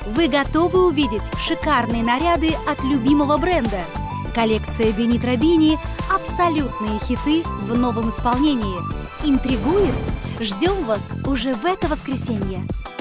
Вы готовы увидеть шикарные наряды от любимого бренда? Коллекция Benito Rabini – абсолютные хиты в новом исполнении. Интригует? Ждем вас уже в это воскресенье!